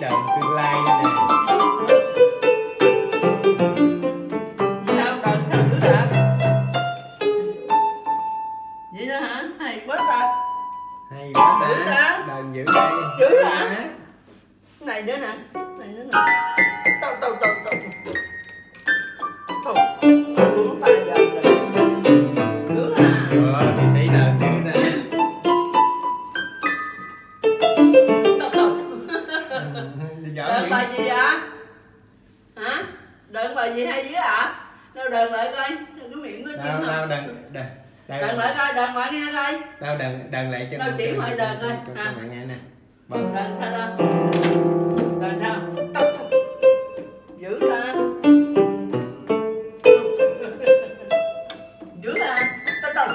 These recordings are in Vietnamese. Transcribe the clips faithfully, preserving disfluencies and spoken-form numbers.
đờn tương lai nữa nè. Sao đờn sao dữ hả? Vậy đó hả? Hay quá ta. Hay quá Dữ ta. ta. Đờn dữ đây. Dữ hả? Này nữa nè. Này nữa nè. Tao tao tao tao. Thôi, cũng ta giờ rồi. Dữ à. Ờ, thì sĩ đờn dữ nè. Tao tao. Đờn Dữ. bài gì vậy? Hả? Đờn bài gì hay dữ ạ? Đâu đờn lại coi. Cái miệng nó Đâu chim đâu hả? đờn đờn. Đờn lại coi, đờn lại nghe coi. Đâu đờn đờn lại cho. Đâu chỉ mày đờn coi. Cho Hả? mày nghe nè. Đờn sao đó? Đờn sao? Tao tao. Dữ ta. Dữ à. Tao tao.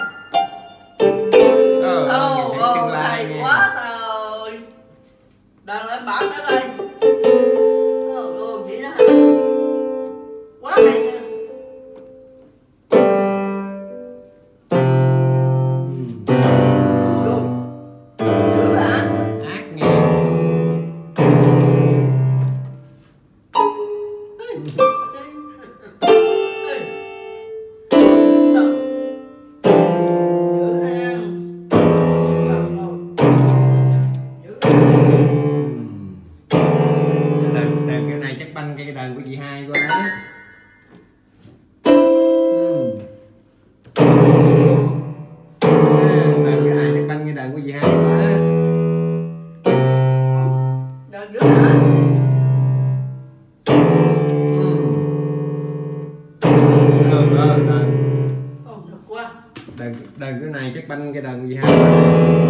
Ờ, nghệ Ồ, sĩ ồ, tương lai hay nghe. quá trời. Đàn lại bạn đó coi. Ồ, ồ, vậy đó hả? Quá hay nha. Ồ, dữ hả? Hát nghe. Đờn đờn kiểu này chắc banh cái đờn của chị hai quá. Đờn cái này chắc banh cái đờn của chị hai quá. Đàn dữ hả? Ờ, ờ, đờn Ồ, được quá. đờn đờn cái này chắc banh cái đờn của chị hai quá.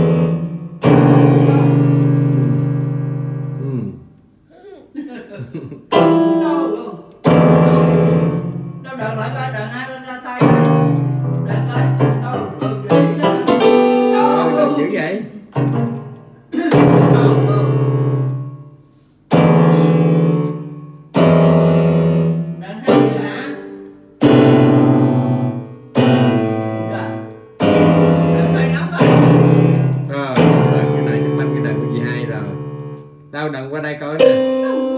Đâu luôn. Đâu đờn lại coi, đờn hai bên ra tay coi. Đờn coi. Đâu, ừ, vậy đó. Đâu Đờn luôn. dữ vậy. Đâu luôn. Đờn hay dữ hả? Dạ. Đờn hay lắm á. Ờ, đờn cái này chắc banh cái đờn của chị hai rồi. Đâu đờn qua đây coi nè. Đâu